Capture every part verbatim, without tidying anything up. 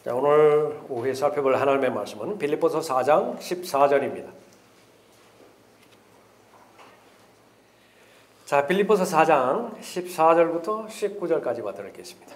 자, 오늘 오후에 살펴볼 하나님의 말씀은 빌립보서 사 장 십사 절입니다. 자, 빌립보서 사 장 십사 절부터 십구 절까지 받도록 하겠습니다.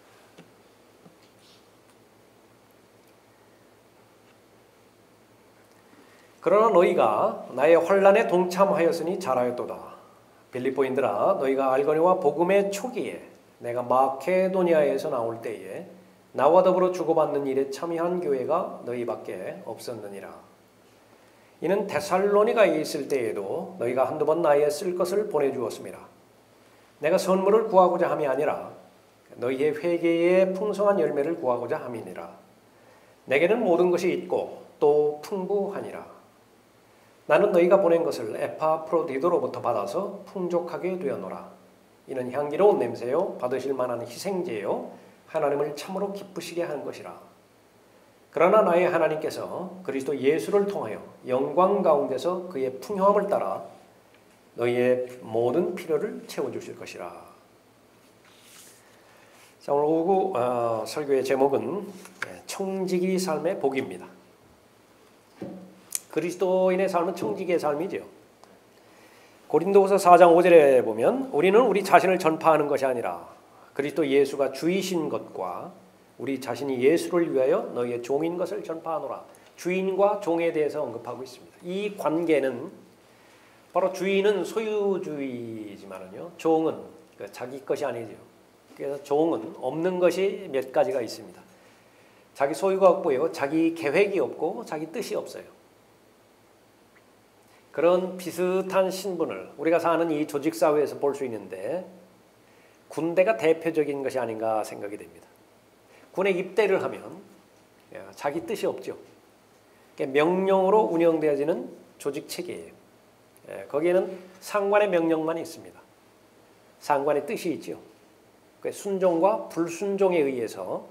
그러나 너희가 나의 환난에 동참하였으니 잘하였도다. 빌립보인들아, 너희가 알거니와 복음의 초기에 내가 마케도니아에서 나올 때에 나와 더불어 주고받는 일에 참여한 교회가 너희밖에 없었느니라. 이는 데살로니가에 있을 때에도 너희가 한두 번 나에게 쓸 것을 보내주었습니다. 내가 선물을 구하고자 함이 아니라 너희의 회개의 풍성한 열매를 구하고자 함이니라. 내게는 모든 것이 있고 또 풍부하니라. 나는 너희가 보낸 것을 에파프로디도로부터 받아서 풍족하게 되었노라. 이는 향기로운 냄새요 받으실 만한 희생제요 하나님을 참으로 기쁘시게 하는 것이라. 그러나 나의 하나님께서 그리스도 예수를 통하여 영광 가운데서 그의 풍요함을 따라 너희의 모든 필요를 채워주실 것이라. 자, 오늘 오후 어, 설교의 제목은 청지기 삶의 복입니다. 그리스도인의 삶은 청지기의 삶이죠. 고린도후서 사 장 오 절에 보면 우리는 우리 자신을 전파하는 것이 아니라 그리스도 예수가 주이신 것과 우리 자신이 예수를 위하여 너희의 종인 것을 전파하노라. 주인과 종에 대해서 언급하고 있습니다. 이 관계는 바로 주인은 소유주의지만은요, 종은 자기 것이 아니죠. 그래서 종은 없는 것이 몇 가지가 있습니다. 자기 소유가 없고요, 자기 계획이 없고 자기 뜻이 없어요. 그런 비슷한 신분을 우리가 사는 이 조직사회에서 볼 수 있는데 군대가 대표적인 것이 아닌가 생각이 됩니다. 군에 입대를 하면 자기 뜻이 없죠. 명령으로 운영되어지는 조직 체계예요. 거기에는 상관의 명령만 있습니다. 상관의 뜻이 있죠. 순종과 불순종에 의해서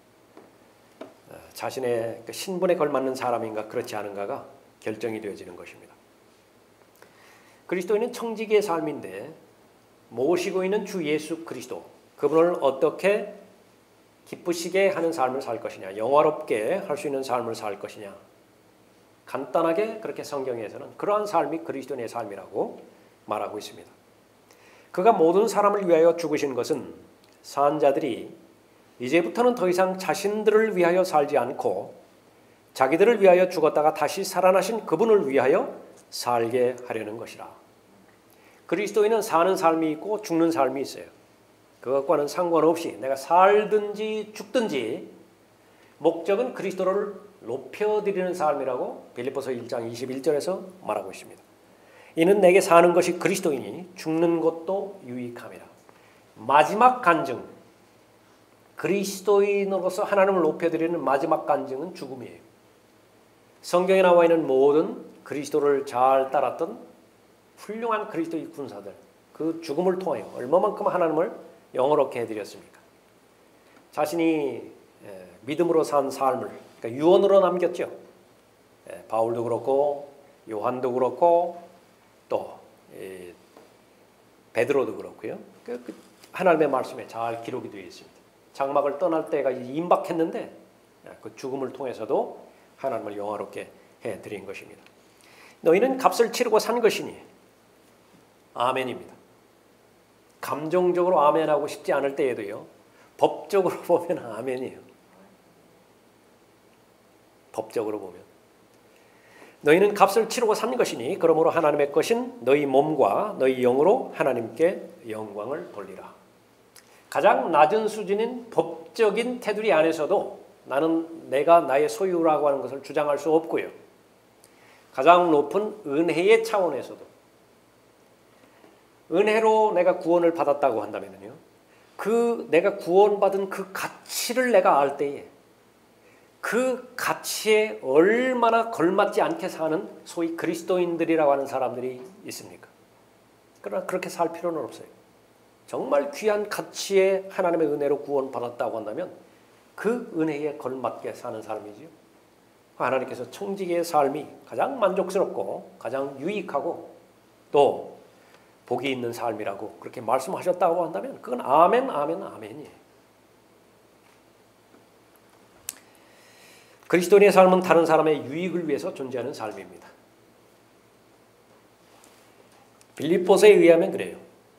자신의 신분에 걸맞는 사람인가 그렇지 않은가가 결정이 되어지는 것입니다. 그리스도인은 청지기의 삶인데 모시고 있는 주 예수 그리스도, 그분을 어떻게 기쁘시게 하는 삶을 살 것이냐, 영화롭게 할 수 있는 삶을 살 것이냐, 간단하게 그렇게 성경에서는 그러한 삶이 그리스도인의 삶이라고 말하고 있습니다. 그가 모든 사람을 위하여 죽으신 것은 산자들이 이제부터는 더 이상 자신들을 위하여 살지 않고 자기들을 위하여 죽었다가 다시 살아나신 그분을 위하여 살게 하려는 것이라. 그리스도인은 사는 삶이 있고 죽는 삶이 있어요. 그것과는 상관없이 내가 살든지 죽든지 목적은 그리스도를 높여드리는 삶이라고 빌립보서 일 장 이십일 절에서 말하고 있습니다. 이는 내게 사는 것이 그리스도이니 죽는 것도 유익함이라. 마지막 간증, 그리스도인으로서 하나님을 높여드리는 마지막 간증은 죽음이에요. 성경에 나와 있는 모든 그리스도를 잘 따랐던 훌륭한 그리스도의 군사들, 그 죽음을 통하여 얼마만큼 하나님을 영화롭게 해드렸습니까? 자신이 믿음으로 산 삶을 그러니까 유언으로 남겼죠. 바울도 그렇고 요한도 그렇고 또 베드로도 그렇고요. 하나님의 말씀에 잘 기록이 되어 있습니다. 장막을 떠날 때가 임박했는데 그 죽음을 통해서도 하나님을 영화롭게 해드린 것입니다. 너희는 값을 치르고 산 것이니 아멘입니다. 감정적으로 아멘하고 싶지 않을 때에도요, 법적으로 보면 아멘이에요. 법적으로 보면 너희는 값을 치르고 산 것이니 그러므로 하나님의 것인 너희 몸과 너희 영으로 하나님께 영광을 돌리라. 가장 낮은 수준인 법적인 테두리 안에서도 나는 내가 나의 소유라고 하는 것을 주장할 수 없고요, 가장 높은 은혜의 차원에서도 은혜로 내가 구원을 받았다고 한다면요, 그 내가 구원받은 그 가치를 내가 알 때에 그 가치에 얼마나 걸맞지 않게 사는 소위 그리스도인들이라고 하는 사람들이 있습니까? 그러나 그렇게 살 필요는 없어요. 정말 귀한 가치에 하나님의 은혜로 구원받았다고 한다면 그 은혜에 걸맞게 사는 삶이지요. 하나님께서 청지기의 삶이 가장 만족스럽고 가장 유익하고 또 복이 있는 삶이라고 그렇게 말씀하셨다고 한다면 그건 아멘, 아멘, 아멘이에요. 그리스도인의 삶은 다른 사람의 유익을 위해서 존재하는 삶입니다. 빌립보서에 의하면 그래요.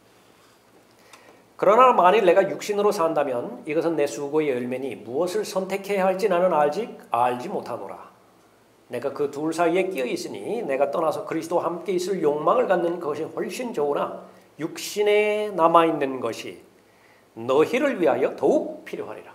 그러나 만일 내가 육신으로 산다면 이것은 내 수고의 열매니 무엇을 선택해야 할지 나는 알지 알지 못하노라. 내가 그 둘 사이에 끼어 있으니 내가 떠나서 그리스도와 함께 있을 욕망을 갖는 것이 훨씬 좋으나 육신에 남아있는 것이 너희를 위하여 더욱 필요하리라.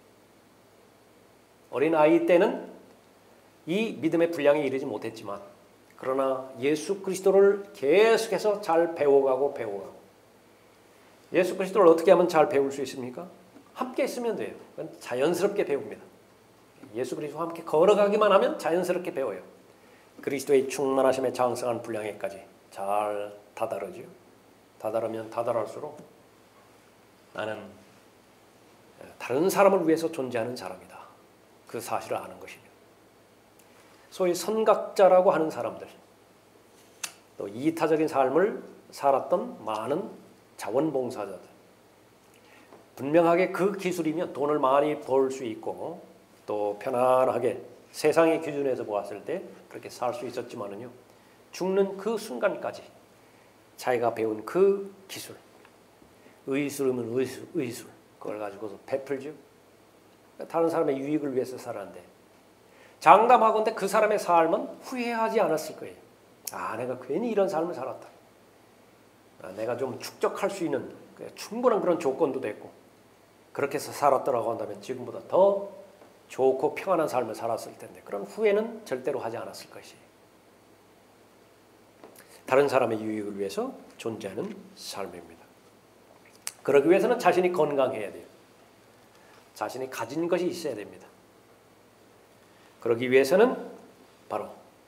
어린아이 때는 이 믿음의 분량에 이르지 못했지만 그러나 예수 그리스도를 계속해서 잘 배워가고 배워가고 예수 그리스도를 어떻게 하면 잘 배울 수 있습니까? 함께 있으면 돼요. 그건 자연스럽게 배웁니다. 예수 그리스도와 함께 걸어가기만 하면 자연스럽게 배워요. 그리스도의 충만하심에 장성한 분량에까지 잘 다다르죠. 다다르면 다다를수록 나는 다른 사람을 위해서 존재하는 사람이다. 그 사실을 아는 것이며 소위 선각자라고 하는 사람들 또 이타적인 삶을 살았던 많은 자원봉사자들 분명하게 그 기술이면 돈을 많이 벌 수 있고 또 편안하게 세상의 기준에서 보았을 때 그렇게 살 수 있었지만은요 죽는 그 순간까지 자기가 배운 그 기술 의술이면 의술, 의술 그걸 가지고서 베풀죠. 다른 사람의 유익을 위해서 살았는데 장담하건대 그 사람의 삶은 후회하지 않았을 거예요. 아 내가 괜히 이런 삶을 살았다. 아, 내가 좀 축적할 수 있는 충분한 그런 조건도 됐고 그렇게 해서 살았더라고 한다면 지금보다 더 좋고 평안한 삶을 살았을 텐데 그런 후회는 절대로 하지 않았을 것이에요. 다른 사람의 유익을 위해서 존재하는 삶입니다. 그러기 위해서는 자신이 건강해야 돼요. 자신이 가진 것이 있어야 됩니다. 그러기 위해서는 바로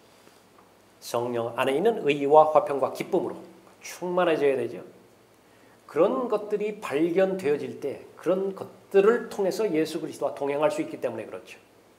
성령 안에 있는 의와 화평과 기쁨으로 충만해져야 되죠. 그런 것들이 발견되어질 때 그런 것들을 통해서 예수 그리스도와 동행할 수 있기 때문에 그렇죠.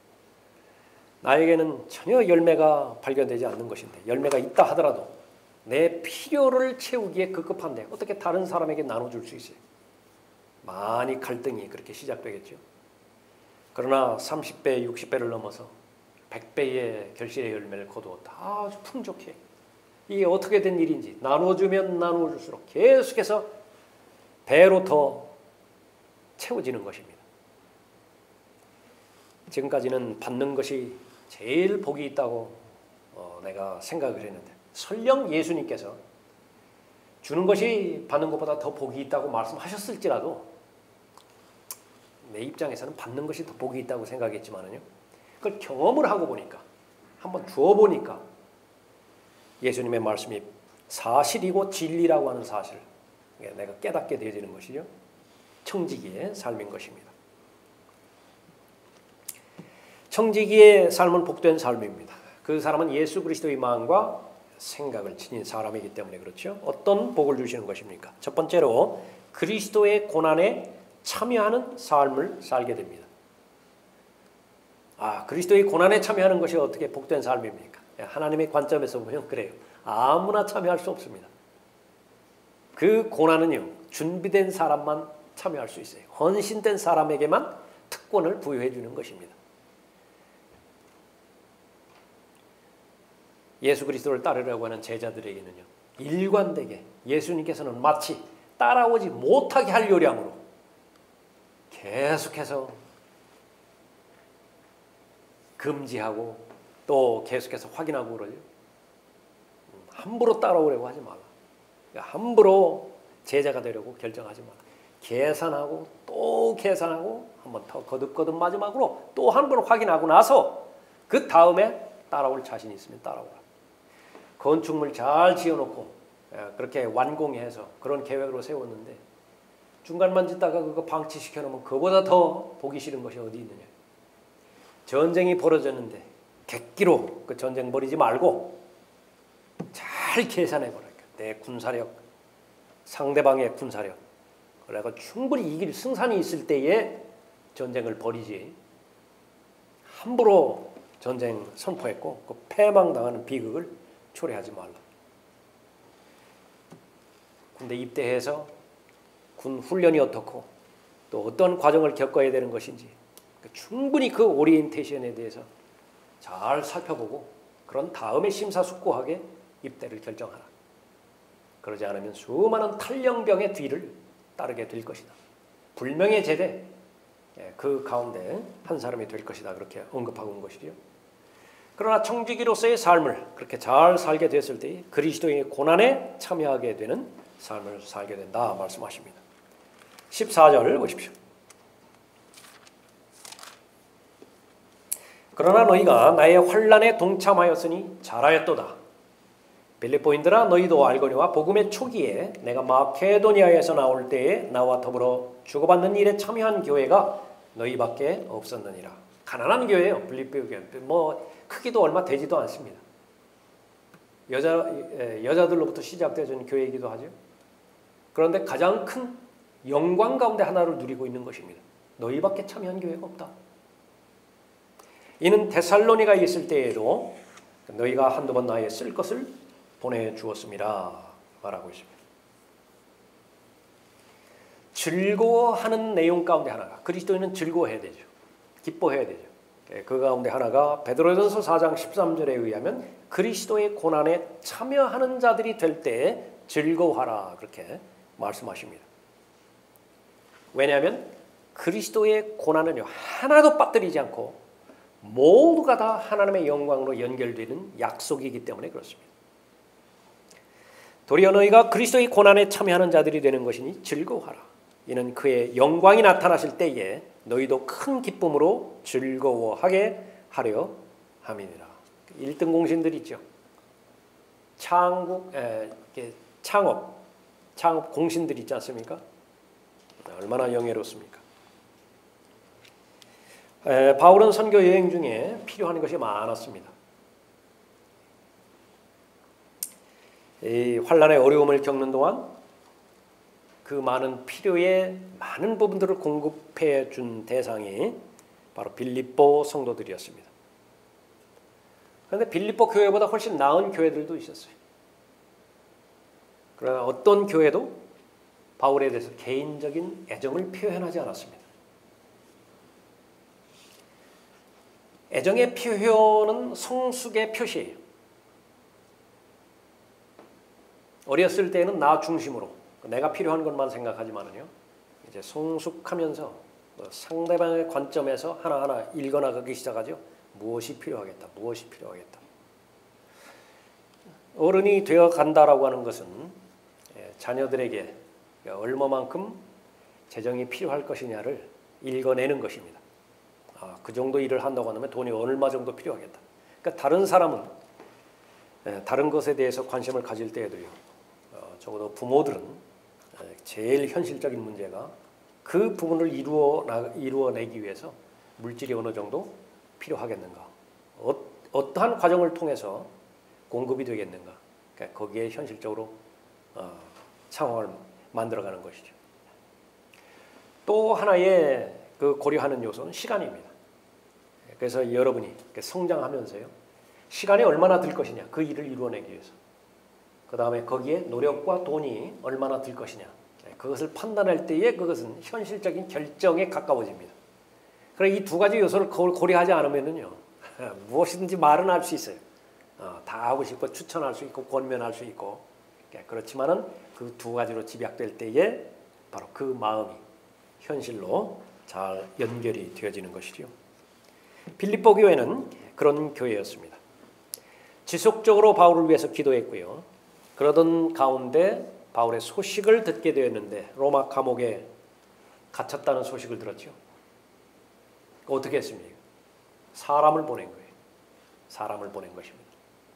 나에게는 전혀 열매가 발견되지 않는 것인데 열매가 있다 하더라도 내 필요를 채우기에 급급한데 어떻게 다른 사람에게 나눠줄 수 있어요? 많이 갈등이 그렇게 시작되겠죠. 그러나 삼십 배, 육십 배를 넘어서 백 배의 결실의 열매를 거두었다. 아주 풍족해. 이게 어떻게 된 일인지 나눠주면 나눠줄수록 계속해서 배로 더 채워지는 것입니다. 지금까지는 받는 것이 제일 복이 있다고 어, 내가 생각을 했는데 설령 예수님께서 주는 것이 받는 것보다 더 복이 있다고 말씀하셨을지라도 내 입장에서는 받는 것이 더 복이 있다고 생각했지만은요. 그걸 경험을 하고 보니까 한번 주어 보니까 예수님의 말씀이 사실이고 진리라고 하는 사실 내가 깨닫게 되어지는 것이죠. 청지기의 삶인 것입니다. 청지기의 삶은 복된 삶입니다. 그 사람은 예수 그리스도의 마음과 생각을 지닌 사람이기 때문에 그렇죠. 어떤 복을 주시는 것입니까? 첫 번째로 그리스도의 고난에 참여하는 삶을 살게 됩니다. 아, 그리스도의 고난에 참여하는 것이 어떻게 복된 삶입니까? 하나님의 관점에서 보면 그래요. 아무나 참여할 수 없습니다. 그 고난은요, 준비된 사람만 참여할 수 있어요. 헌신된 사람에게만 특권을 부여해 주는 것입니다. 예수 그리스도를 따르려고 하는 제자들에게는요, 일관되게 예수님께서는 마치 따라오지 못하게 할 요량으로 계속해서 금지하고 또 계속해서 확인하고 그러죠. 함부로 따라오려고 하지 말라. 함부로 제자가 되려고 결정하지 말라. 계산하고 또 계산하고 한번 더 거듭거듭 마지막으로 또 한 번 확인하고 나서 그 다음에 따라올 자신이 있으면 따라오라. 건축물 잘 지어놓고 그렇게 완공해서 그런 계획으로 세웠는데 중간만 짓다가 그거 방치시켜 놓으면 그보다 더 보기 싫은 것이 어디 있느냐. 전쟁이 벌어졌는데 객기로 그 전쟁 벌이지 말고 잘 계산해 보라니까. 내 군사력, 상대방의 군사력, 그래가 충분히 이길 승산이 있을 때에 전쟁을 벌이지. 함부로 전쟁 선포했고 그 패망당하는 비극을 초래하지 말라. 군대 입대해서 군 훈련이 어떻고 또 어떤 과정을 겪어야 되는 것인지 충분히 그 오리엔테이션에 대해서 잘 살펴보고 그런 다음에 심사숙고하게 입대를 결정하라. 그러지 않으면 수많은 탈영병의 뒤를 따르게 될 것이다. 불명예 제대 그 가운데 한 사람이 될 것이다. 그렇게 언급하고 온 것이지요. 그러나 청지기로서의 삶을 그렇게 잘 살게 됐을 때 그리스도의 고난에 참여하게 되는 삶을 살게 된다 말씀하십니다. 십사 절 보십시오. 그러나 너희가 나의 환난에 동참하였으니 잘하였도다. 빌립보인들아 너희도 알거니와 복음의 초기에 내가 마케도니아에서 나올 때에 나와 더불어 주고받는 일에 참여한 교회가 너희밖에 없었느니라. 가난한 교회예요. 빌립보 교회. 뭐 크기도 얼마 되지도 않습니다. 여자 여자들로부터 시작되는 교회이기도 하죠. 그런데 가장 큰 영광 가운데 하나를 누리고 있는 것입니다. 너희밖에 참여한 교회가 없다. 이는 데살로니가에 있을 때에도 너희가 한두 번 나에 쓸 것을 보내주었습니다. 말하고 있습니다. 즐거워하는 내용 가운데 하나가 그리스도인은 즐거워해야 되죠. 기뻐해야 되죠. 그 가운데 하나가 베드로전서 사 장 십삼 절에 의하면 그리스도의 고난에 참여하는 자들이 될 때 즐거워하라 그렇게 말씀하십니다. 왜냐하면 그리스도의 고난은요 하나도 빠뜨리지 않고 모두가 다 하나님의 영광으로 연결되는 약속이기 때문에 그렇습니다. 도리어 너희가 그리스도의 고난에 참여하는 자들이 되는 것이니 즐거워하라. 이는 그의 영광이 나타나실 때에 너희도 큰 기쁨으로 즐거워하게 하려 함이니라. 일 등 공신들 있죠. 창국, 에, 창업, 창업 공신들 있지 않습니까? 얼마나 영예롭습니까? 에, 바울은 선교 여행 중에 필요한 것이 많았습니다. 이 환난의 어려움을 겪는 동안 그 많은 필요의 많은 부분들을 공급해 준 대상이 바로 빌립보 성도들이었습니다. 그런데 빌립보 교회보다 훨씬 나은 교회들도 있었어요. 그러나 어떤 교회도 바울에 대해서 개인적인 애정을 표현하지 않았습니다. 애정의 표현은 성숙의 표시예요. 어렸을 때는 나 중심으로 내가 필요한 것만 생각하지만은요, 이제 성숙하면서 상대방의 관점에서 하나하나 읽어나가기 시작하죠. 무엇이 필요하겠다, 무엇이 필요하겠다. 어른이 되어 간다라고 하는 것은 자녀들에게 얼마만큼 재정이 필요할 것이냐를 읽어내는 것입니다. 아, 그 정도 일을 한다고 하면 돈이 얼마 정도 필요하겠다. 그러니까 다른 사람은 다른 것에 대해서 관심을 가질 때에도요, 어, 적어도 부모들은 제일 현실적인 문제가 그 부분을 이루어 이루어내기 위해서 물질이 어느 정도 필요하겠는가, 어, 어떠한 과정을 통해서 공급이 되겠는가, 그러니까 거기에 현실적으로 어, 상황을 만들어가는 것이죠. 또 하나의 그 고려하는 요소는 시간입니다. 그래서 여러분이 성장하면서요, 시간이 얼마나 들 것이냐, 그 일을 이루어내기 위해서. 그 다음에 거기에 노력과 돈이 얼마나 들 것이냐, 그것을 판단할 때에 그것은 현실적인 결정에 가까워집니다. 그래서 이 두 가지 요소를 고려하지 않으면은요, 무엇이든지 말은 할 수 있어요. 어, 다 하고 싶고 추천할 수 있고 권면할 수 있고. 그렇지만은 그 두 가지로 집약될 때에 바로 그 마음이 현실로 잘 연결이 되어지는 것이죠. 빌립보 교회는 그런 교회였습니다. 지속적으로 바울을 위해서 기도했고요. 그러던 가운데 바울의 소식을 듣게 되었는데 로마 감옥에 갇혔다는 소식을 들었죠. 어떻게 했습니까? 사람을 보낸 거예요. 사람을 보낸 것입니다.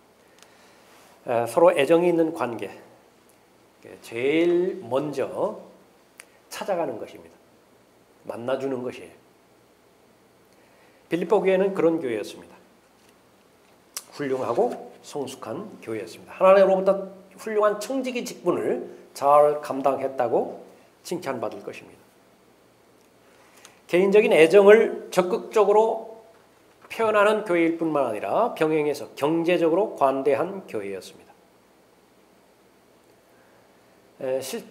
서로 애정이 있는 관계, 제일 먼저 찾아가는 것입니다. 만나주는 것이에요. 빌립보 교회는 그런 교회였습니다. 훌륭하고 성숙한 교회였습니다. 하나님으로부터 훌륭한 청지기 직분을 잘 감당했다고 칭찬받을 것입니다. 개인적인 애정을 적극적으로 표현하는 교회일 뿐만 아니라 병행해서 경제적으로 관대한 교회였습니다.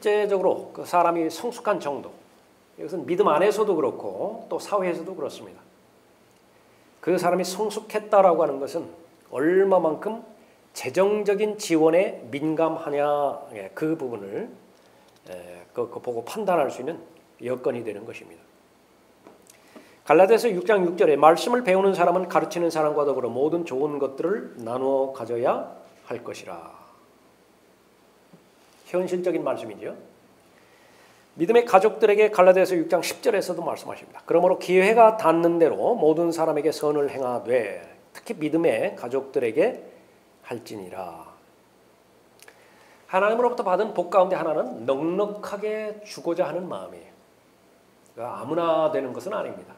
실제적으로 그 사람이 성숙한 정도, 이것은 믿음 안에서도 그렇고 또 사회에서도 그렇습니다. 그 사람이 성숙했다라고 하는 것은 얼마만큼 재정적인 지원에 민감하냐, 그 부분을 그 보고 판단할 수 있는 여건이 되는 것입니다. 갈라디아서 육 장 육 절에 말씀을 배우는 사람은 가르치는 사람과 더불어 모든 좋은 것들을 나누어 가져야 할 것이라. 현실적인 말씀이죠. 믿음의 가족들에게 갈라디아서 육 장 십 절에서도 말씀하십니다. 그러므로 기회가 닿는 대로 모든 사람에게 선을 행하되 특히 믿음의 가족들에게 할지니라. 하나님으로부터 받은 복 가운데 하나는 넉넉하게 주고자 하는 마음이에요. 아무나 되는 것은 아닙니다.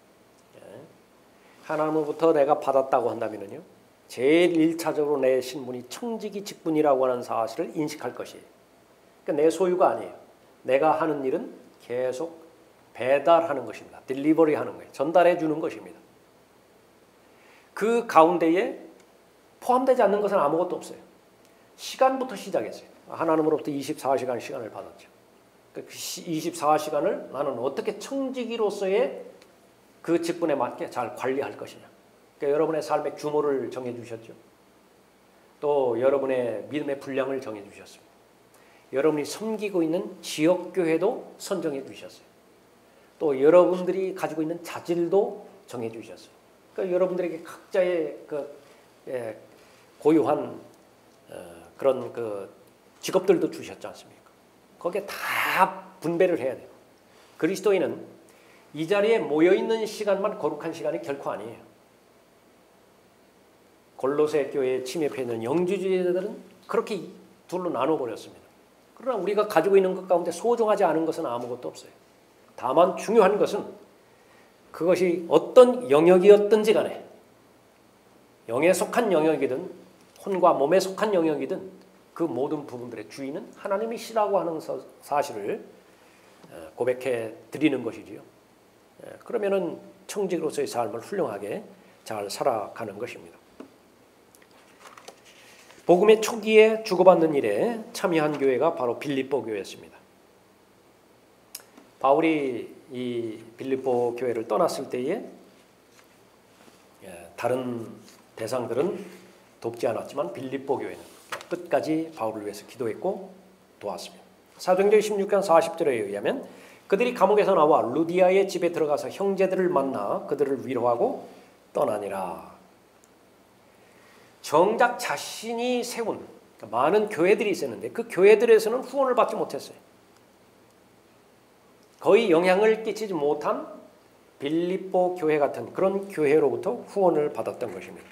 하나님으로부터 내가 받았다고 한다면요, 제일 일차적으로 내 신분이 청지기 직분이라고 하는 사실을 인식할 것이에요. 그러니까 내 소유가 아니에요. 내가 하는 일은 계속 배달하는 것입니다. 딜리버리 하는 거예요. 전달해 주는 것입니다. 그 가운데에 포함되지 않는 것은 아무것도 없어요. 시간부터 시작했어요. 하나님으로부터 이십사 시간 시간을 받았죠. 그 이십사 시간을 나는 어떻게 청지기로서의 그 직분에 맞게 잘 관리할 것이냐. 그러니까 여러분의 삶의 규모를 정해 주셨죠. 또 여러분의 믿음의 분량을 정해 주셨습니다. 여러분이 섬기고 있는 지역교회도 선정해 주셨어요. 또 여러분들이 가지고 있는 자질도 정해 주셨어요. 그러니까 여러분들에게 각자의 그 예, 고유한 어, 그런 그 직업들도 주셨지 않습니까? 거기에 다 분배를 해야 돼요. 그리스도인은 이 자리에 모여있는 시간만 거룩한 시간이 결코 아니에요. 골로새 교회에 침입해 있는 영주주의자들은 그렇게 둘로 나눠버렸습니다. 그러나 우리가 가지고 있는 것 가운데 소중하지 않은 것은 아무것도 없어요. 다만 중요한 것은 그것이 어떤 영역이었든지 간에 영에 속한 영역이든 혼과 몸에 속한 영역이든 그 모든 부분들의 주인은 하나님이시라고 하는 사실을 고백해 드리는 것이지요. 그러면은 청직으로서의 삶을 훌륭하게 잘 살아가는 것입니다. 복음의 초기에 주고받는 일에 참여한 교회가 바로 빌립보 교회였습니다. 바울이 이 빌립보 교회를 떠났을 때에 다른 대상들은 돕지 않았지만 빌립보 교회는 끝까지 바울을 위해서 기도했고 도왔습니다. 사도행전 십육 장 사십 절에 의하면 그들이 감옥에서 나와 루디아의 집에 들어가서 형제들을 만나 그들을 위로하고 떠나니라. 정작 자신이 세운 많은 교회들이 있었는데 그 교회들에서는 후원을 받지 못했어요. 거의 영향을 끼치지 못한 빌립보 교회 같은 그런 교회로부터 후원을 받았던 것입니다.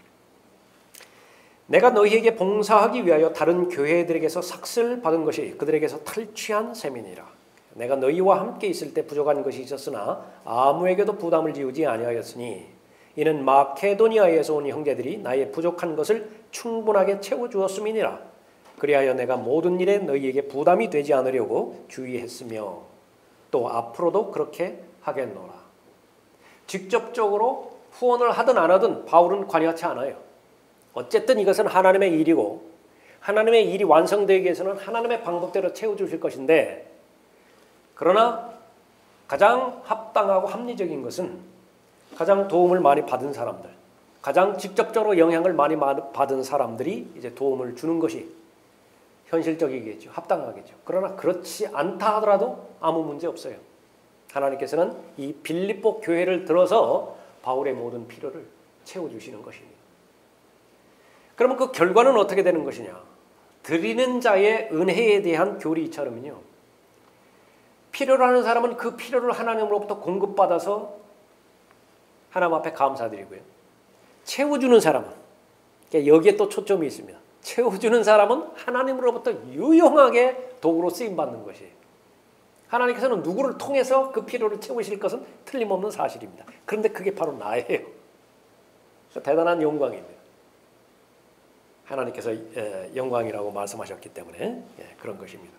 내가 너희에게 봉사하기 위하여 다른 교회들에게서 삭슬 받은 것이 그들에게서 탈취한 셈이니라. 내가 너희와 함께 있을 때 부족한 것이 있었으나 아무에게도 부담을 지우지 아니하였으니 이는 마케도니아에서 온 형제들이 나의 부족한 것을 충분하게 채워주었음이니라. 그리하여 내가 모든 일에 너희에게 부담이 되지 않으려고 주의했으며 또 앞으로도 그렇게 하겠노라. 직접적으로 후원을 하든 안 하든 바울은 관여하지 않아요. 어쨌든 이것은 하나님의 일이고 하나님의 일이 완성되기 위해서는 하나님의 방법대로 채워주실 것인데, 그러나 가장 합당하고 합리적인 것은 가장 도움을 많이 받은 사람들, 가장 직접적으로 영향을 많이 받은 사람들이 이제 도움을 주는 것이 현실적이겠죠. 합당하겠죠. 그러나 그렇지 않다 하더라도 아무 문제 없어요. 하나님께서는 이 빌립보 교회를 들어서 바울의 모든 필요를 채워주시는 것입니다. 그러면 그 결과는 어떻게 되는 것이냐? 드리는 자의 은혜에 대한 교리처럼요. 필요로 하는 사람은 그 필요를 하나님으로부터 공급받아서 하나님 앞에 감사드리고요. 채워주는 사람은, 여기에 또 초점이 있습니다. 채워주는 사람은 하나님으로부터 유용하게 도구로 쓰임받는 것이에요. 하나님께서는 누구를 통해서 그 필요를 채우실 것은 틀림없는 사실입니다. 그런데 그게 바로 나예요. 대단한 영광입니다. 하나님께서 영광이라고 말씀하셨기 때문에 그런 것입니다.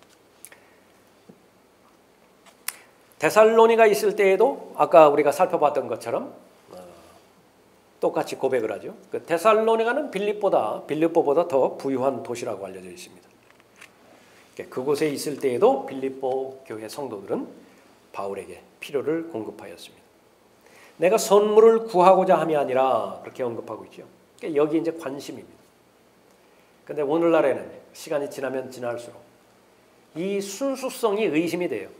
데살로니가 있을 때에도 아까 우리가 살펴봤던 것처럼 똑같이 고백을 하죠. 그 데살로니가는 빌립보다 빌립보보다 더 부유한 도시라고 알려져 있습니다. 그곳에 있을 때에도 빌립보 교회 성도들은 바울에게 필요를 공급하였습니다. 내가 선물을 구하고자 함이 아니라 그렇게 언급하고 있죠. 그러니까 여기 이제 관심입니다. 근데 오늘날에는 시간이 지나면 지날수록 이 순수성이 의심이 돼요.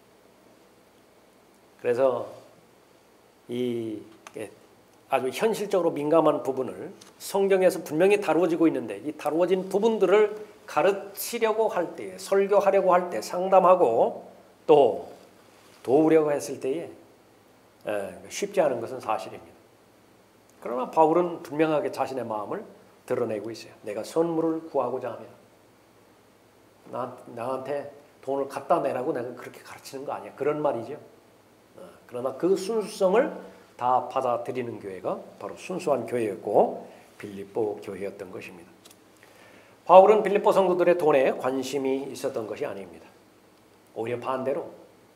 그래서 이 아주 현실적으로 민감한 부분을 성경에서 분명히 다루어지고 있는데 이 다루어진 부분들을 가르치려고 할 때, 설교하려고 할 때, 상담하고 또 도우려고 했을 때에 쉽지 않은 것은 사실입니다. 그러나 바울은 분명하게 자신의 마음을 드러내고 있어요. 내가 선물을 구하고자 하면 나, 나한테 돈을 갖다 내라고 내가 그렇게 가르치는 거 아니야. 그런 말이죠. 그러나 그 순수성을 다 받아들이는 교회가 바로 순수한 교회였고 빌립보 교회였던 것입니다. 바울은 빌립보 성도들의 돈에 관심이 있었던 것이 아닙니다. 오히려 반대로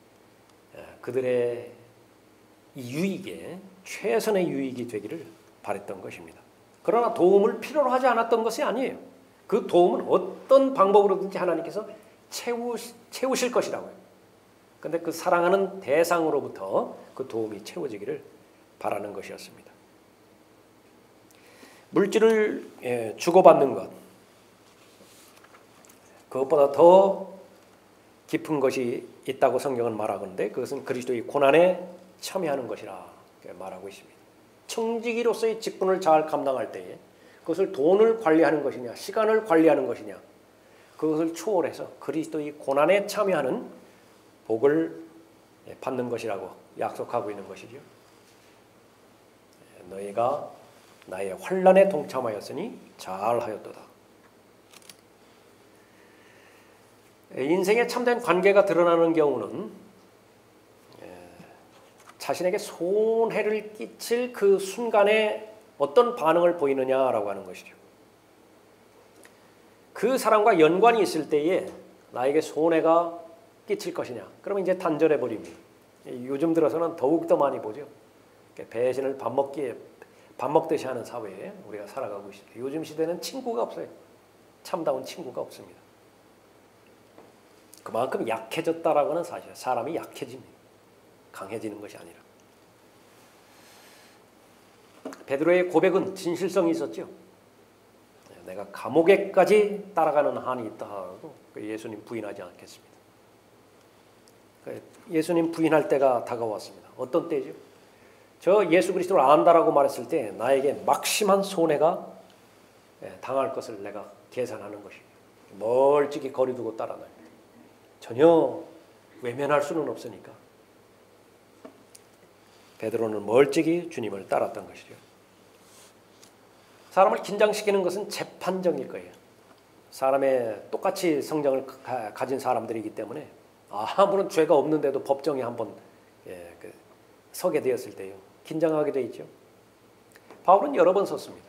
그들의 유익에 최선의 유익이 되기를 바랬던 것입니다. 그러나 도움을 필요로 하지 않았던 것이 아니에요. 그 도움은 어떤 방법으로든지 하나님께서 채우시, 채우실 것이라고요. 그런데 그 사랑하는 대상으로부터 그 도움이 채워지기를 바라는 것이었습니다. 물질을 주고받는 것, 그것보다 더 깊은 것이 있다고 성경은 말하건대 그것은 그리스도의 고난에 참여하는 것이라 말하고 있습니다. 청지기로서의 직분을 잘 감당할 때에 그것을 돈을 관리하는 것이냐 시간을 관리하는 것이냐 그것을 초월해서 그리스도의 고난에 참여하는 복을 받는 것이라고 약속하고 있는 것이죠. 너희가 나의 환난에 동참하였으니 잘하였도다. 인생의 참된 관계가 드러나는 경우는 자신에게 손해를 끼칠 그 순간에 어떤 반응을 보이느냐라고 하는 것이죠. 그 사람과 연관이 있을 때에 나에게 손해가 끼칠 것이냐 그러면 이제 단절해 버립니다. 요즘 들어서는 더욱더 많이 보죠. 배신을 밥 먹기에 밥 먹듯이 하는 사회에 우리가 살아가고 있습니다. 요즘 시대는 친구가 없어요. 참다운 친구가 없습니다. 그만큼 약해졌다라고는 사실 사람이 약해집니다. 강해지는 것이 아니라. 베드로의 고백은 진실성이 있었죠. 내가 감옥에까지 따라가는 한이 있다 하고 예수님 부인하지 않겠습니다. 예수님 부인할 때가 다가왔습니다. 어떤 때죠? 저 예수 그리스도를 안다라고 말했을 때 나에게 막심한 손해가 당할 것을 내가 계산하는 것입니다. 멀찍이 거리두고 따라다닙니다. 전혀 외면할 수는 없으니까. 베드로는 멀찍이 주님을 따랐던 것이죠. 사람을 긴장시키는 것은 재판정일 거예요. 사람의 똑같이 성정을 가, 가진 사람들이기 때문에 아무런 죄가 없는데도 법정에 한번 예, 그, 서게 되었을 때요. 긴장하게 돼 있죠. 바울은 여러 번 섰습니다.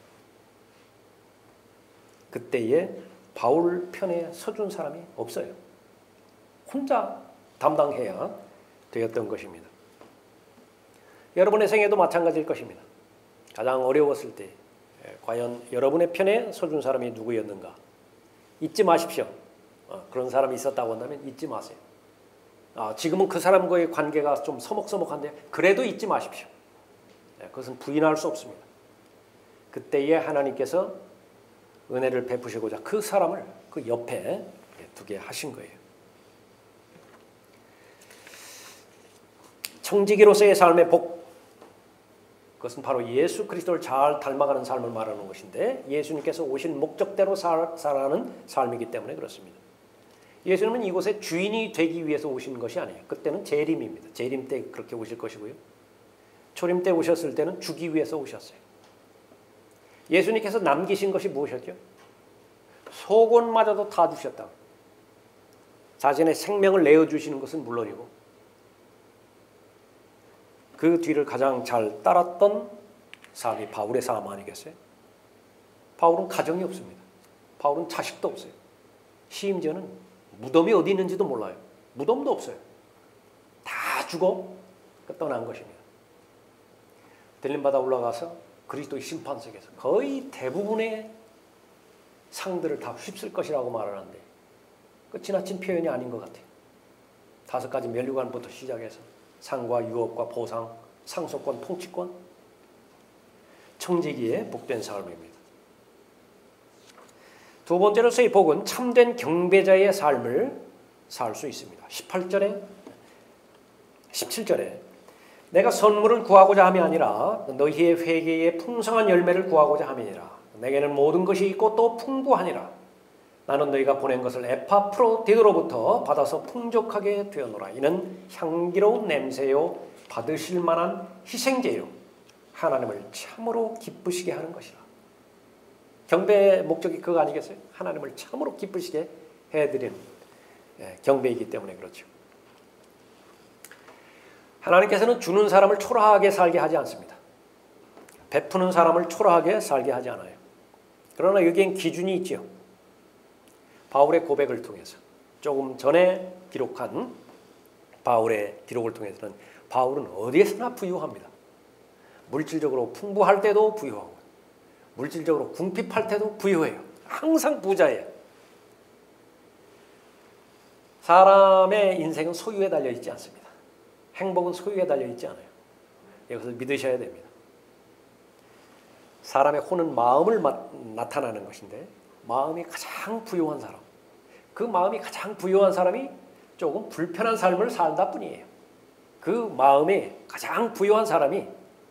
그때에 바울 편에 서준 사람이 없어요. 혼자 담당해야 되었던 것입니다. 여러분의 생애도 마찬가지일 것입니다. 가장 어려웠을 때 과연 여러분의 편에 서준 사람이 누구였는가? 잊지 마십시오. 어, 그런 사람이 있었다고 한다면 잊지 마세요. 아, 지금은 그 사람과의 관계가 좀 서먹서먹한데 그래도 잊지 마십시오. 네, 그것은 부인할 수 없습니다. 그때에 하나님께서 은혜를 베푸시고자 그 사람을 그 옆에 두게 하신 거예요. 청지기로서의 삶의 복, 그것은 바로 예수 그리스도를 잘 닮아가는 삶을 말하는 것인데 예수님께서 오신 목적대로 살, 살아가는 삶이기 때문에 그렇습니다. 예수님은 이곳에 주인이 되기 위해서 오신 것이 아니에요. 그때는 재림입니다. 재림 때 그렇게 오실 것이고요. 초림 때 오셨을 때는 주기 위해서 오셨어요. 예수님께서 남기신 것이 무엇이었죠? 속옷마저도 다 주셨다. 자신의 생명을 내어주시는 것은 물론이고 그 뒤를 가장 잘 따랐던 삶이 바울의 삶 아니겠어요? 바울은 가정이 없습니다. 바울은 자식도 없어요. 심지어는 무덤이 어디 있는지도 몰라요. 무덤도 없어요. 다 죽어 떠난 것입니다. 들림바다 올라가서 그리스도의 심판석에서 거의 대부분의 상들을 다 휩쓸 것이라고 말하는데 그 지나친 표현이 아닌 것 같아요. 다섯 가지 면류관부터 시작해서 상과 유업과 보상, 상속권, 통치권, 청지기에 복된 삶입니다. 두 번째로서의 복은 참된 경배자의 삶을 살 수 있습니다. 십팔 절에 십칠 절에 내가 선물을 구하고자 함이 아니라 너희의 회개에 풍성한 열매를 구하고자 함이니라. 내게는 모든 것이 있고 또 풍부하니라. 나는 너희가 보낸 것을 에파프로디도로부터 받아서 풍족하게 되어노라. 이는 향기로운 냄새요 받으실 만한 희생제요 하나님을 참으로 기쁘시게 하는 것이라. 경배의 목적이 그거 아니겠어요? 하나님을 참으로 기쁘시게 해드리는 경배이기 때문에 그렇죠. 하나님께서는 주는 사람을 초라하게 살게 하지 않습니다. 베푸는 사람을 초라하게 살게 하지 않아요. 그러나 여기엔 기준이 있죠. 바울의 고백을 통해서 조금 전에 기록한 바울의 기록을 통해서는 바울은 어디에서나 부유합니다. 물질적으로 풍부할 때도 부유하고 물질적으로 궁핍할 때도 부유해요. 항상 부자예요. 사람의 인생은 소유에 달려있지 않습니다. 행복은 소유에 달려있지 않아요. 이것을 믿으셔야 됩니다. 사람의 혼은 마음을 나타나는 것인데 마음이 가장 부유한 사람, 그 마음이 가장 부유한 사람이 조금 불편한 삶을 살다 뿐이에요. 그 마음이 가장 부유한 사람이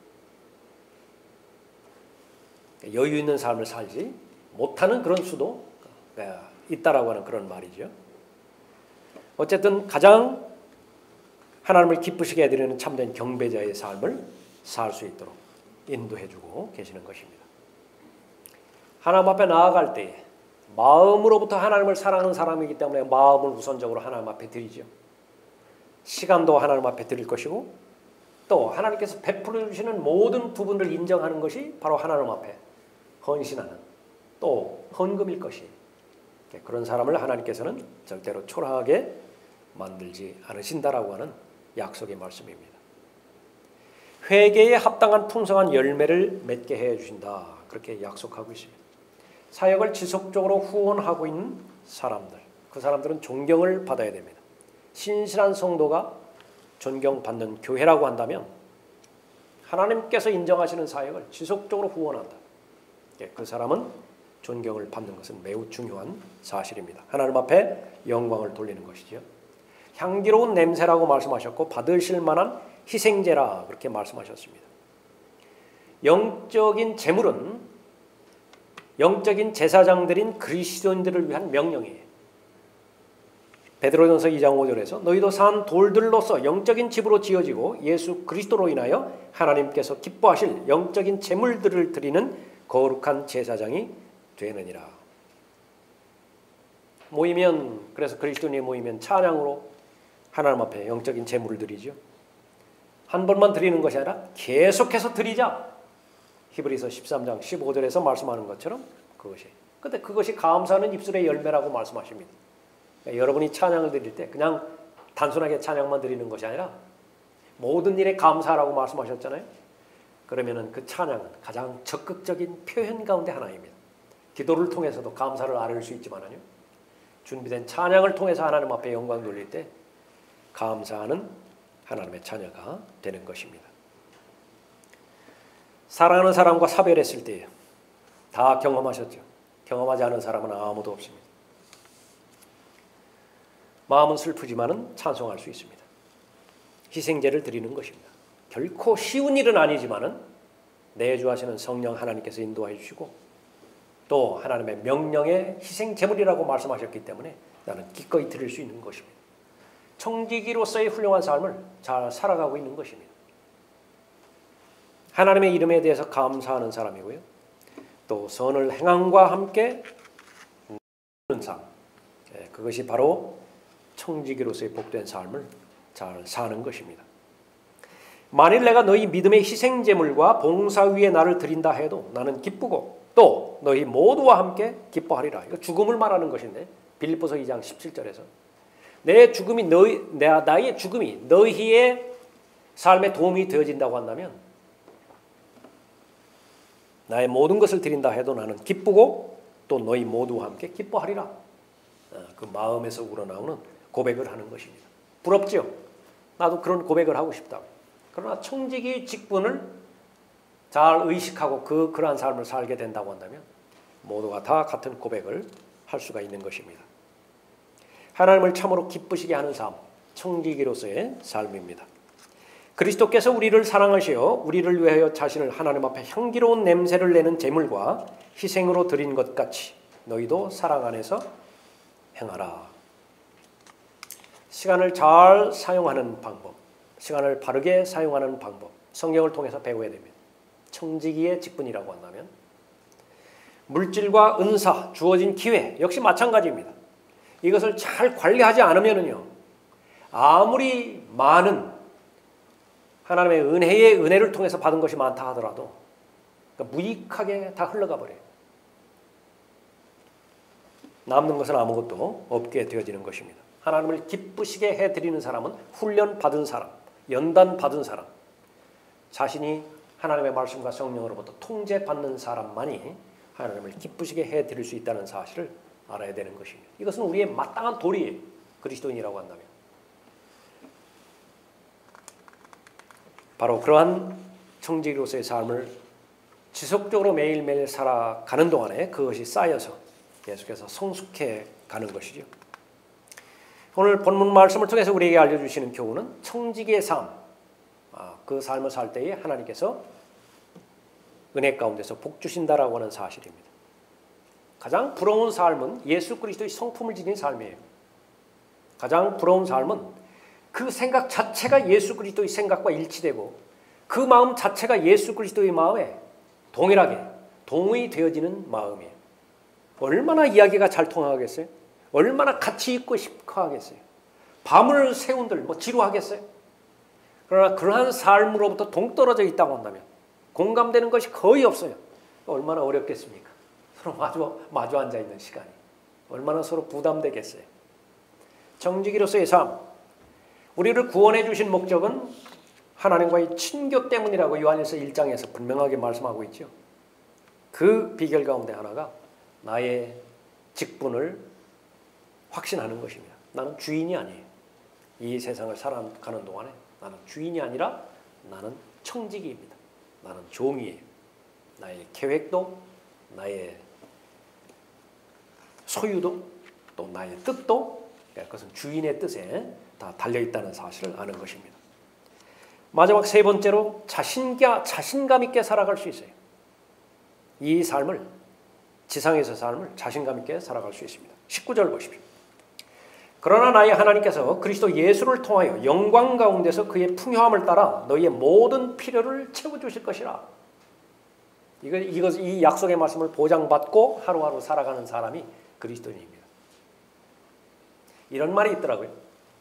여유 있는 삶을 살지 못하는 그런 수도 있다라고 하는 그런 말이죠. 어쨌든 가장 하나님을 기쁘시게 해드리는 참된 경배자의 삶을 살 수 있도록 인도해주고 계시는 것입니다. 하나님 앞에 나아갈 때 마음으로부터 하나님을 사랑하는 사람이기 때문에 마음을 우선적으로 하나님 앞에 드리죠. 시간도 하나님 앞에 드릴 것이고 또 하나님께서 베풀어 주시는 모든 부분을 인정하는 것이 바로 하나님 앞에 헌신하는 또 헌금일 것이 그런 사람을 하나님께서는 절대로 초라하게 만들지 않으신다라고 하는 약속의 말씀입니다. 회개에 합당한 풍성한 열매를 맺게 해주신다. 그렇게 약속하고 있습니다. 사역을 지속적으로 후원하고 있는 사람들, 그 사람들은 존경을 받아야 됩니다. 신실한 성도가 존경받는 교회라고 한다면 하나님께서 인정하시는 사역을 지속적으로 후원한다. 그 사람은 존경을 받는 것은 매우 중요한 사실입니다. 하나님 앞에 영광을 돌리는 것이죠. 향기로운 냄새라고 말씀하셨고 받으실 만한 희생제라 그렇게 말씀하셨습니다. 영적인 제물은 영적인 제사장들인 그리스도인들을 위한 명령이에요. 베드로전서 이 장 오 절에서 너희도 산 돌들로서 영적인 집으로 지어지고 예수 그리스도로 인하여 하나님께서 기뻐하실 영적인 제물들을 드리는 거룩한 제사장이 되느니라. 모이면 그래서 그리스도인이 모이면 찬양으로 하나님 앞에 영적인 제물을 드리죠. 한 번만 드리는 것이 아니라 계속해서 드리자. 히브리서 십삼 장 십오 절에서 말씀하는 것처럼 그것이. 근데 그것이 감사하는 입술의 열매라고 말씀하십니다. 그러니까 여러분이 찬양을 드릴 때 그냥 단순하게 찬양만 드리는 것이 아니라 모든 일에 감사라고 말씀하셨잖아요. 그러면은 그 찬양은 가장 적극적인 표현 가운데 하나입니다. 기도를 통해서도 감사를 아뢰을 수 있지만요. 준비된 찬양을 통해서 하나님 앞에 영광 돌릴 때 감사하는 하나님의 자녀가 되는 것입니다. 사랑하는 사람과 사별했을 때 다 경험하셨죠. 경험하지 않은 사람은 아무도 없습니다. 마음은 슬프지만은 찬송할 수 있습니다. 희생제를 드리는 것입니다. 결코 쉬운 일은 아니지만은 내주하시는 성령 하나님께서 인도해 주시고 또 하나님의 명령의 희생 제물이라고 말씀하셨기 때문에 나는 기꺼이 드릴 수 있는 것입니다. 청지기로서의 훌륭한 삶을 잘 살아가고 있는 것입니다. 하나님의 이름에 대해서 감사하는 사람이고요. 또 선을 행함과 함께 누리는 삶, 그것이 바로 청지기로서의 복된 삶을 잘 사는 것입니다. 만일 내가 너희 믿음의 희생제물과 봉사 위에 나를 드린다 해도 나는 기쁘고 또 너희 모두와 함께 기뻐하리라. 이거 죽음을 말하는 것인데 빌립보서 이 장 십칠 절에서 내 죽음이 너희 내 나의 죽음이 너희의 삶에 도움이 되어진다고 한다면 나의 모든 것을 드린다 해도 나는 기쁘고 또 너희 모두와 함께 기뻐하리라. 그 마음에서 우러나오는 고백을 하는 것입니다. 부럽죠? 나도 그런 고백을 하고 싶다. 그러나 청지기 직분을 잘 의식하고 그 그러한 삶을 살게 된다고 한다면 모두가 다 같은 고백을 할 수가 있는 것입니다. 하나님을 참으로 기쁘시게 하는 삶, 청지기로서의 삶입니다. 그리스도께서 우리를 사랑하시어 우리를 위하여 자신을 하나님 앞에 향기로운 냄새를 내는 제물과 희생으로 드린 것 같이 너희도 사랑 안에서 행하라. 시간을 잘 사용하는 방법, 시간을 바르게 사용하는 방법, 성경을 통해서 배워야 됩니다. 청지기의 직분이라고 한다면 물질과 은사, 주어진 기회 역시 마찬가지입니다. 이것을 잘 관리하지 않으면요, 아무리 많은 하나님의 은혜의 은혜를 통해서 받은 것이 많다 하더라도 그러니까 무익하게 다 흘러가 버려요. 남는 것은 아무것도 없게 되어지는 것입니다. 하나님을 기쁘시게 해드리는 사람은 훈련 받은 사람, 연단 받은 사람, 자신이 하나님의 말씀과 성령으로부터 통제받는 사람만이 하나님을 기쁘시게 해드릴 수 있다는 사실을 알아야 되는 것입니다. 이것은 우리의 마땅한 도리예요. 그리스도인이라고 한다면. 바로 그러한 청지기로서의 삶을 지속적으로 매일매일 살아가는 동안에 그것이 쌓여서 계속해서 성숙해 가는 것이죠. 오늘 본문 말씀을 통해서 우리에게 알려주시는 교훈은 청지기의 삶, 그 삶을 살 때에 하나님께서 은혜 가운데서 복 주신다라고 하는 사실입니다. 가장 부러운 삶은 예수 그리스도의 성품을 지닌 삶이에요. 가장 부러운 삶은 그 생각 자체가 예수 그리스도의 생각과 일치되고 그 마음 자체가 예수 그리스도의 마음에 동일하게 동의되어지는 마음이에요. 얼마나 이야기가 잘 통하겠어요? 얼마나 같이 있고 싶어 하겠어요? 밤을 새운들 뭐 지루하겠어요? 그러나 그러한 삶으로부터 동떨어져 있다고 한다면 공감되는 것이 거의 없어요. 얼마나 어렵겠습니까? 서로 마주, 마주 앉아 있는 시간이 얼마나 서로 부담되겠어요? 청지기로서의 삶, 우리를 구원해 주신 목적은 하나님과의 친교 때문이라고 요한일서 일 장에서 분명하게 말씀하고 있죠. 그 비결 가운데 하나가 나의 직분을 확신하는 것입니다. 나는 주인이 아니에요. 이 세상을 살아가는 동안에 나는 주인이 아니라 나는 청지기입니다. 나는 종이에요. 나의 계획도 나의 소유도 또 나의 뜻도 그것은 주인의 뜻에 다 달려있다는 사실을 아는 것입니다. 마지막 세 번째로 자신과, 자신감 있게 살아갈 수 있어요. 이 삶을 지상에서 삶을 자신감 있게 살아갈 수 있습니다. 십구 절 보십시오. 그러나 나의 하나님께서 그리스도 예수를 통하여 영광 가운데서 그의 풍요함을 따라 너희의 모든 필요를 채워주실 것이라. 이거, 이것, 이 약속의 말씀을 보장받고 하루하루 살아가는 사람이 그리스도인입니다. 이런 말이 있더라고요.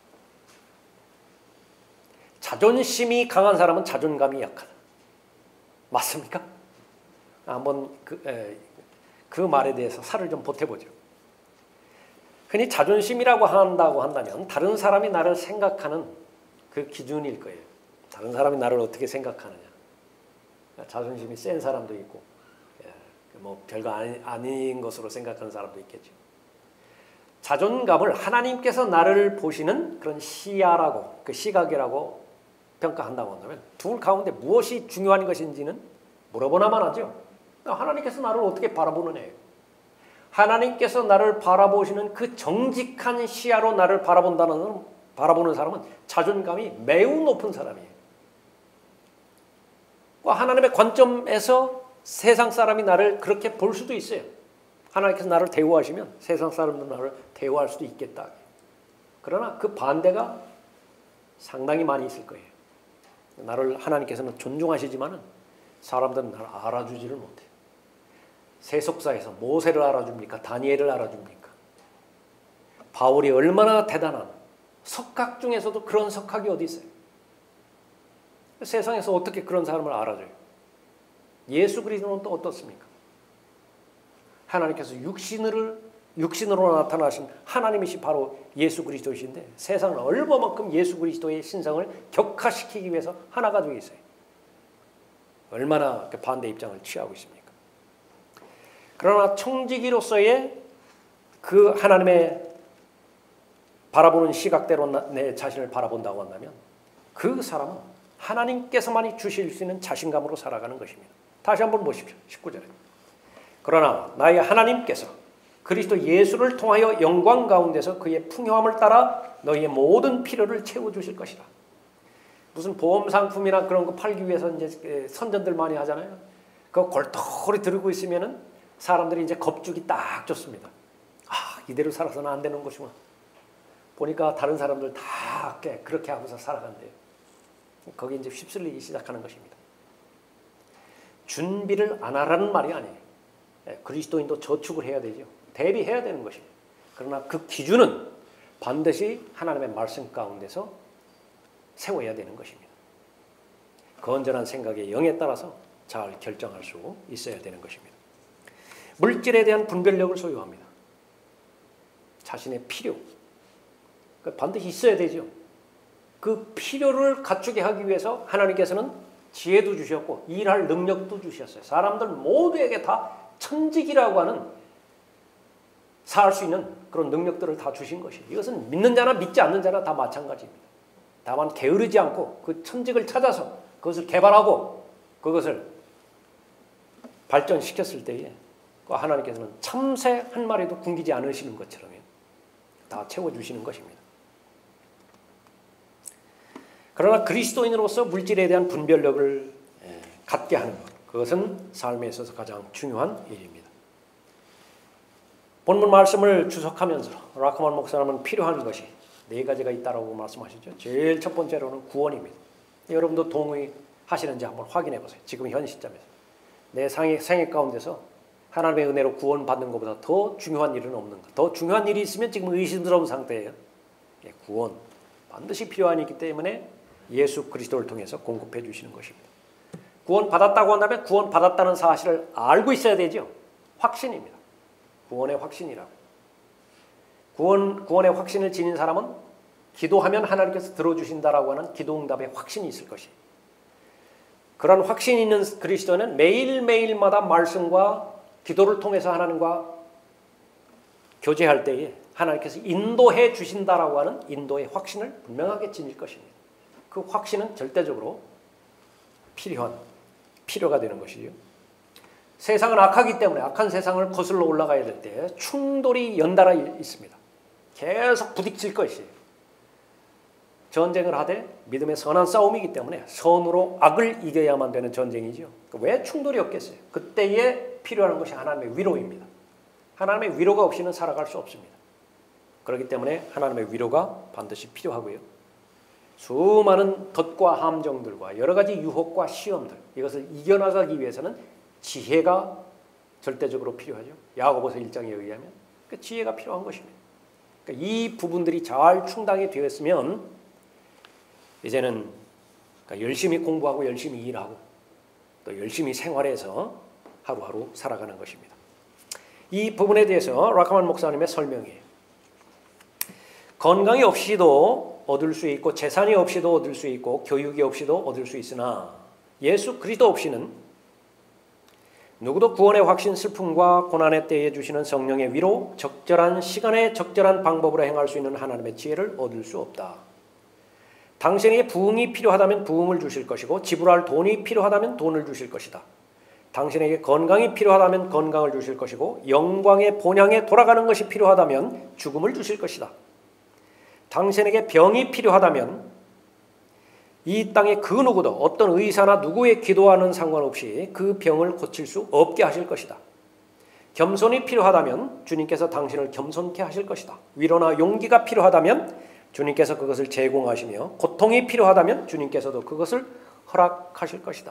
자존심이 강한 사람은 자존감이 약하다. 맞습니까? 한번 그, 에, 그 말에 대해서 살을 좀 보태보죠. 흔히 자존심이라고 한다고 한다면 다른 사람이 나를 생각하는 그 기준일 거예요. 다른 사람이 나를 어떻게 생각하느냐. 자존심이 센 사람도 있고 뭐 별거 아니, 아닌 것으로 생각하는 사람도 있겠죠. 자존감을 하나님께서 나를 보시는 그런 시야라고, 그 시각이라고 평가한다고 한다면 둘 가운데 무엇이 중요한 것인지는 물어보나만 하죠. 하나님께서 나를 어떻게 바라보느냐예요. 하나님께서 나를 바라보시는 그 정직한 시야로 나를 바라본다는 바라보는 사람은 자존감이 매우 높은 사람이에요. 하나님의 관점에서 세상 사람이 나를 그렇게 볼 수도 있어요. 하나님께서 나를 대우하시면 세상 사람도 나를 대우할 수도 있겠다. 그러나 그 반대가 상당히 많이 있을 거예요. 나를 하나님께서는 존중하시지만은 사람들은 나를 알아주지를 못해요. 세속사에서 모세를 알아줍니까? 다니엘을 알아줍니까? 바울이 얼마나 대단한 석학 중에서도 그런 석학이 어디 있어요? 세상에서 어떻게 그런 사람을 알아줘요? 예수 그리스도는 또 어떻습니까? 하나님께서 육신을, 육신으로 나타나신 하나님이시 바로 예수 그리스도이신데 세상은 얼마만큼 예수 그리스도의 신성을 격화시키기 위해서 하나가 되어 있어요. 얼마나 반대 입장을 취하고 있습니까? 그러나 청지기로서의 그 하나님의 바라보는 시각대로 내 자신을 바라본다고 한다면 그 사람은 하나님께서만이 주실 수 있는 자신감으로 살아가는 것입니다. 다시 한번 보십시오. 십구 절에. 그러나 나의 하나님께서 그리스도 예수를 통하여 영광 가운데서 그의 풍요함을 따라 너희의 모든 필요를 채워주실 것이다. 무슨 보험 상품이나 그런 거 팔기 위해서 이제 선전들 많이 하잖아요. 그거 골똘히 들고 있으면은 사람들이 이제 겁주기 딱 좋습니다. 아, 이대로 살아서는 안 되는 것이구나. 보니까 다른 사람들 다 그렇게 하고서 살아간대요. 거기 이제 휩쓸리기 시작하는 것입니다. 준비를 안 하라는 말이 아니에요. 그리스도인도 저축을 해야 되죠. 대비해야 되는 것입니다. 그러나 그 기준은 반드시 하나님의 말씀 가운데서 세워야 되는 것입니다. 건전한 생각의 영에 따라서 잘 결정할 수 있어야 되는 것입니다. 물질에 대한 분별력을 소유합니다. 자신의 필요, 반드시 있어야 되죠. 그 필요를 갖추게 하기 위해서 하나님께서는 지혜도 주셨고 일할 능력도 주셨어요. 사람들 모두에게 다 천직이라고 하는 살 수 있는 그런 능력들을 다 주신 것이에요. 이것은 믿는 자나 믿지 않는 자나 다 마찬가지입니다. 다만 게으르지 않고 그 천직을 찾아서 그것을 개발하고 그것을 발전시켰을 때에 하나님께서는 참새 한 마리도 굶기지 않으시는 것처럼 다 채워주시는 것입니다. 그러나 그리스도인으로서 물질에 대한 분별력을 갖게 하는 것, 그것은 삶에 있어서 가장 중요한 일입니다. 본문 말씀을 주석하면서 라크만 목사님은 필요한 것이 네 가지가 있다고 말씀하시죠. 제일 첫 번째로는 구원입니다. 여러분도 동의하시는지 한번 확인해 보세요. 지금 현 시점에서 내 생애, 생애 가운데서 하나님의 은혜로 구원받는 것보다 더 중요한 일은 없는 것. 더 중요한 일이 있으면 지금 의심스러운 상태예요. 예, 구원 반드시 필요한 일이기 때문에 예수 그리스도를 통해서 공급해 주시는 것입니다. 구원 받았다고 한다면 구원 받았다는 사실을 알고 있어야 되죠. 확신입니다. 구원의 확신이라고. 구원, 구원의 확신을 지닌 사람은 기도하면 하나님께서 들어주신다라고 하는 기도응답의 확신이 있을 것이에요. 그런 확신이 있는 그리스도는 매일매일마다 말씀과 기도를 통해서 하나님과 교제할 때에 하나님께서 인도해 주신다라고 하는 인도의 확신을 분명하게 지닐 것입니다. 그 확신은 절대적으로 필요한, 필요가 되는 것이죠. 세상은 악하기 때문에 악한 세상을 거슬러 올라가야 될 때 충돌이 연달아 있습니다. 계속 부딪힐 것이에요. 전쟁을 하되 믿음의 선한 싸움이기 때문에 선으로 악을 이겨야만 되는 전쟁이죠. 왜 충돌이 없겠어요? 그때에 필요한 것이 하나님의 위로입니다. 하나님의 위로가 없이는 살아갈 수 없습니다. 그렇기 때문에 하나님의 위로가 반드시 필요하고요. 수많은 덫과 함정들과 여러 가지 유혹과 시험들, 이것을 이겨나가기 위해서는 지혜가 절대적으로 필요하죠. 야고보서 일 장에 의하면 그 지혜가 필요한 것입니다. 그러니까 이 부분들이 잘 충당이 되었으면 이제는 그러니까 열심히 공부하고 열심히 일하고 또 열심히 생활해서 하루하루 살아가는 것입니다. 이 부분에 대해서 라카만 목사님의 설명이에요. 건강이 없이도 얻을 수 있고 재산이 없이도 얻을 수 있고 교육이 없이도 얻을 수 있으나 예수 그리스도 없이는 누구도 구원의 확신, 슬픔과 고난의 때에 주시는 성령의 위로, 적절한 시간에 적절한 방법으로 행할 수 있는 하나님의 지혜를 얻을 수 없다. 당신에게 부흥이 필요하다면 부흥을 주실 것이고 지불할 돈이 필요하다면 돈을 주실 것이다. 당신에게 건강이 필요하다면 건강을 주실 것이고 영광의 본향에 돌아가는 것이 필요하다면 죽음을 주실 것이다. 당신에게 병이 필요하다면 이 땅의 그 누구도 어떤 의사나 누구의 기도와는 상관없이 그 병을 고칠 수 없게 하실 것이다. 겸손이 필요하다면 주님께서 당신을 겸손케 하실 것이다. 위로나 용기가 필요하다면 주님께서 그것을 제공하시며 고통이 필요하다면 주님께서도 그것을 허락하실 것이다.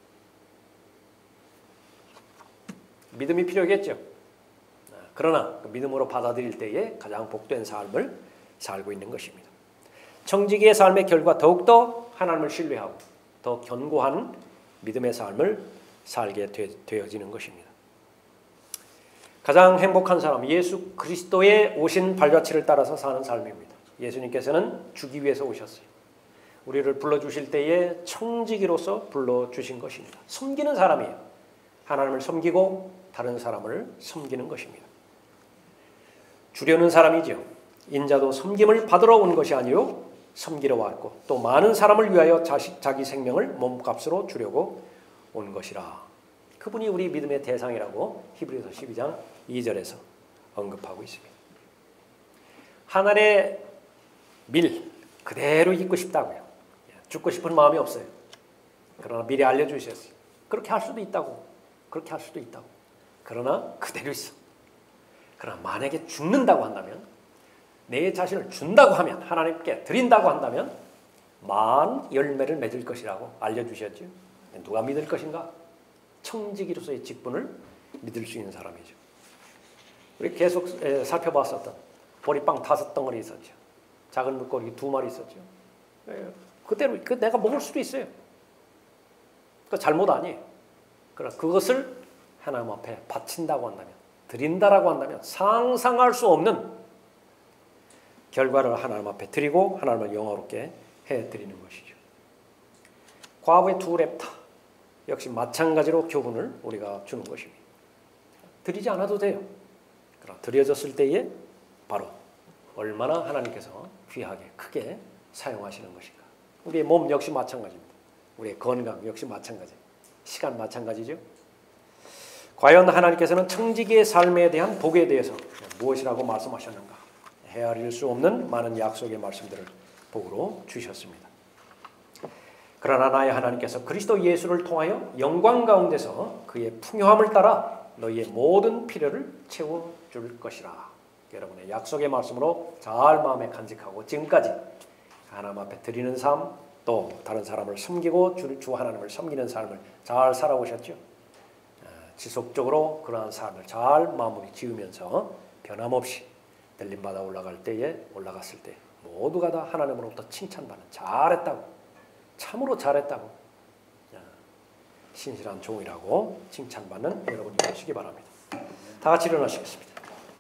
믿음이 필요하겠죠. 그러나 그 믿음으로 받아들일 때에 가장 복된 삶을 살고 있는 것입니다. 청지기의 삶의 결과 더욱더 하나님을 신뢰하고 더 견고한 믿음의 삶을 살게 되어지는 것입니다. 가장 행복한 사람, 예수 그리스도의 오신 발자취를 따라서 사는 삶입니다. 예수님께서는 주기 위해서 오셨어요. 우리를 불러주실 때에 청지기로서 불러주신 것입니다. 섬기는 사람이에요. 하나님을 섬기고 다른 사람을 섬기는 것입니다. 주려는 사람이죠. 인자도 섬김을 받으러 온 것이 아니요 섬기러 왔고 또 많은 사람을 위하여 자식, 자기 생명을 몸값으로 주려고 온 것이라. 그분이 우리 믿음의 대상이라고 히브리서 십이 장 이 절에서 언급하고 있습니다. 하늘의 밀 그대로 잊고 싶다고요. 죽고 싶은 마음이 없어요. 그러나 미리 알려주셨어요. 그렇게 할 수도 있다고. 그렇게 할 수도 있다고. 그러나 그대로 있어. 그러나 만약에 죽는다고 한다면, 내 자신을 준다고 하면, 하나님께 드린다고 한다면 만 열매를 맺을 것이라고 알려주셨죠. 누가 믿을 것인가? 청지기로서의 직분을 믿을 수 있는 사람이죠. 우리 계속 살펴봤었던 보리빵 다섯 덩어리 있었죠. 작은 물고기 두 마리 있었죠. 그대로 그 내가 먹을 수도 있어요. 그 잘못 아니에요. 그러나 그것을 하나님 앞에 바친다고 한다면, 드린다라고 한다면 상상할 수 없는 결과를 하나님 앞에 드리고 하나님을 영화롭게 해드리는 것이죠. 과부의 두 렙타 역시 마찬가지로 교훈을 우리가 주는 것입니다. 드리지 않아도 돼요. 그러나 드려졌을 때에 바로 얼마나 하나님께서 귀하게 크게 사용하시는 것인가. 우리의 몸 역시 마찬가지입니다. 우리의 건강 역시 마찬가지. 시간 마찬가지죠. 과연 하나님께서는 청지기의 삶에 대한 복에 대해서 무엇이라고 말씀하셨는가. 헤아릴 수 없는 많은 약속의 말씀들을 복으로 주셨습니다. 그러나 나의 하나님께서 그리스도 예수를 통하여 영광 가운데서 그의 풍요함을 따라 너희의 모든 필요를 채워줄 것이라. 여러분의 약속의 말씀으로 잘 마음에 간직하고 지금까지 하나님 앞에 드리는 삶, 또 다른 사람을 섬기고 주, 주 하나님을 섬기는 삶을 잘 살아오셨죠. 지속적으로 그러한 삶을 잘 마무리 지으면서 변함없이 들림받아 올라갈 때에 올라갔을 때 모두가 다 하나님으로부터 칭찬받는 잘했다고, 참으로 잘했다고, 신실한 종이라고 칭찬받는 여러분이 되시기 바랍니다. 다 같이 일어나시겠습니다.